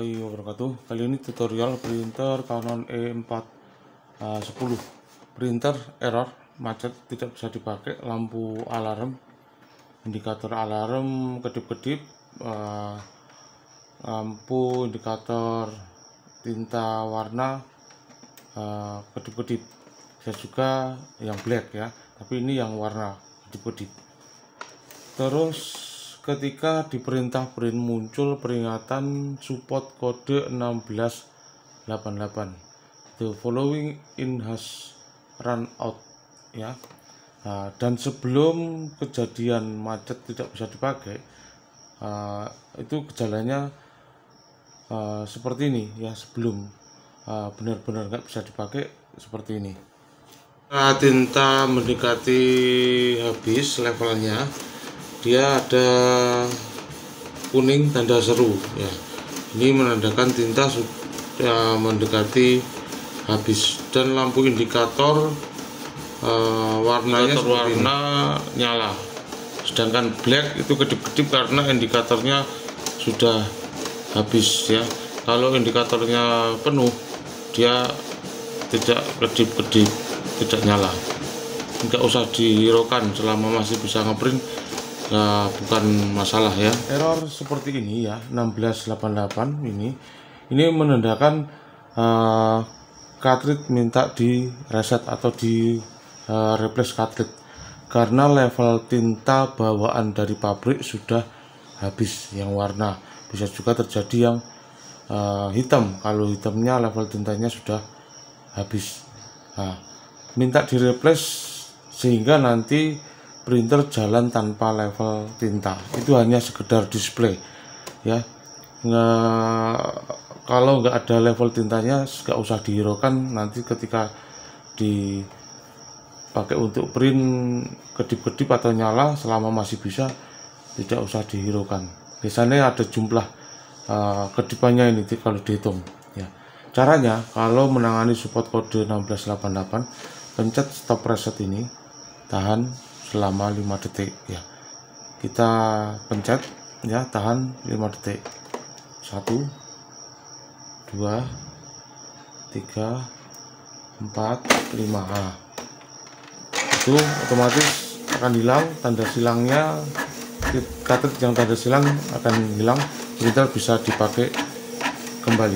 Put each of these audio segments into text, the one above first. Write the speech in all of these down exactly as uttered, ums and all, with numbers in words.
warahmatullahi wabarakatuh. Kali ini tutorial printer Canon E empat sepuluh. Printer error, macet, tidak bisa dipakai, lampu alarm, indikator alarm kedip-kedip, uh, lampu indikator tinta warna uh, kedip-kedip. Bisa juga yang black ya, tapi ini yang warna kedip-kedip. Terus ketika di perintah print muncul peringatan support kode enam belas delapan delapan, the following in has run out ya. Nah, dan sebelum kejadian macet tidak bisa dipakai, uh, itu gejalanya uh, seperti ini ya. Sebelum uh, benar-benar nggak bisa dipakai seperti ini. Nah, tinta mendekati habis levelnya, dia ada kuning tanda seru ya. Ini menandakan tinta sudah mendekati habis, dan lampu indikator uh, warnanya indikator warna ini nyala, sedangkan black itu kedip-kedip karena indikatornya sudah habis ya. Kalau indikatornya penuh, dia tidak kedip-kedip, tidak nyala. Nggak usah dihiraukan selama masih bisa ngeprint. Nah, bukan masalah ya. Error seperti ini ya, enam belas delapan delapan ini ini menandakan uh, cartridge minta di reset atau di uh, replace cartridge karena level tinta bawaan dari pabrik sudah habis yang warna. Bisa juga terjadi yang uh, hitam, kalau hitamnya level tintanya sudah habis. Nah, minta di replace sehingga nanti printer jalan tanpa level tinta. Itu hanya sekedar display ya. Nggak, kalau nggak ada level tintanya nggak usah dihiraukan. Nanti ketika dipakai untuk print kedip-kedip atau nyala, selama masih bisa, tidak usah dihiraukan. Biasanya ada jumlah uh, kedipannya ini kalau dihitung ya. Caranya kalau menangani support kode enam belas delapan delapan, pencet stop reset ini, tahan selama lima detik ya. Kita pencet ya, tahan lima detik. Satu, dua, tiga, empat, lima. Nah, itu otomatis akan hilang tanda silangnya. Cartridge yang tanda silang akan hilang, printer bisa dipakai kembali.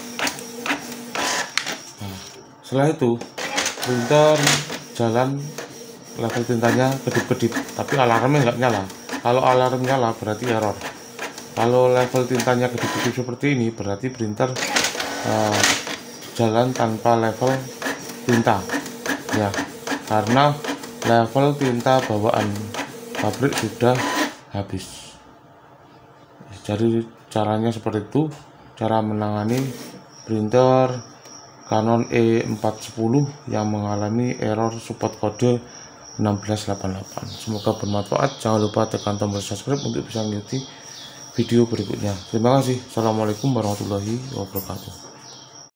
Nah, setelah itu printer jalan, level tintanya kedip-kedip, tapi alarmnya nggak nyala. Kalau alarm nyala berarti error. Kalau level tintanya kedip-kedip seperti ini berarti printer uh, jalan tanpa level tinta ya, karena level tinta bawaan pabrik sudah habis. Jadi caranya seperti itu, cara menangani printer Canon E empat sepuluh yang mengalami error support kode enam belas delapan delapan. Semoga bermanfaat. Jangan lupa tekan tombol subscribe untuk bisa mengikuti video berikutnya. Terima kasih. Assalamualaikum warahmatullahi wabarakatuh.